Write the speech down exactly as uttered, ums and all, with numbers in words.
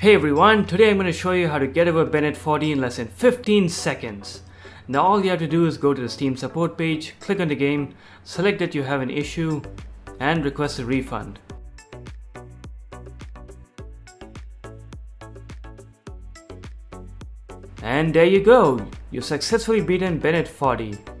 Hey everyone, today I'm going to show you how to get over Bennett Foddy in less than fifteen seconds. Now all you have to do is go to the Steam support page, click on the game, select that you have an issue, and request a refund. And there you go, you've successfully beaten Bennett Foddy.